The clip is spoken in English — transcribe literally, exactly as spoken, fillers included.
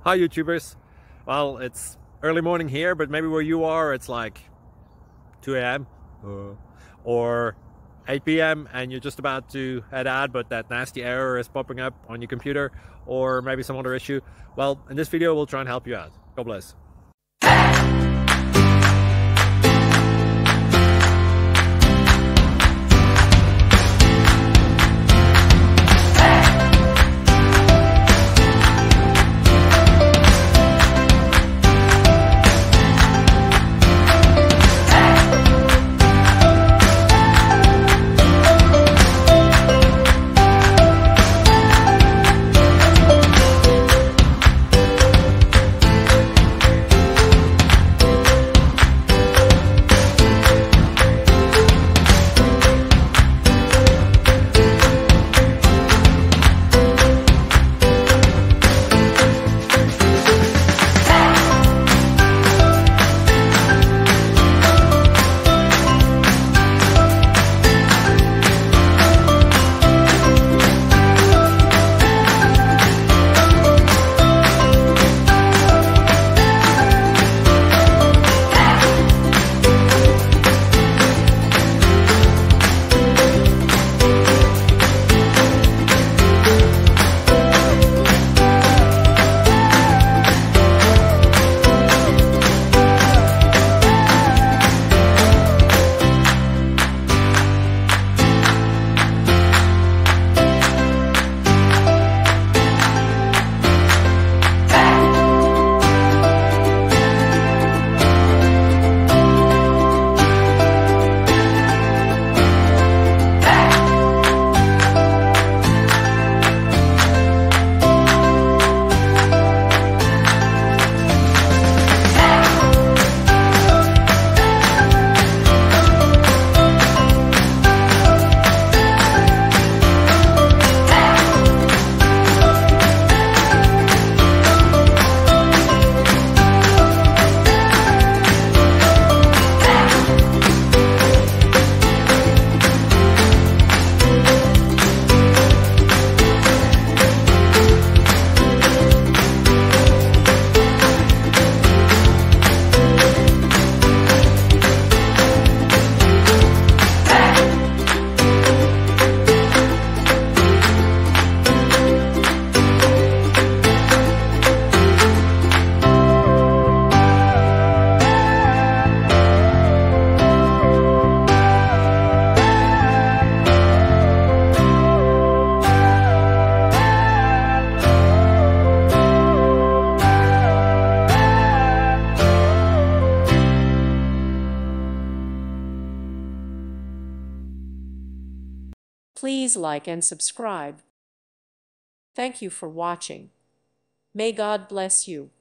Hi YouTubers. Well, it's early morning here, but maybe where you are it's like two A M Uh, or eight P M and you're just about to head out, but that nasty error is popping up on your computer, or maybe some other issue. Well, in this video we'll try and help you out. God bless. Please like and subscribe. Thank you for watching. May God bless you.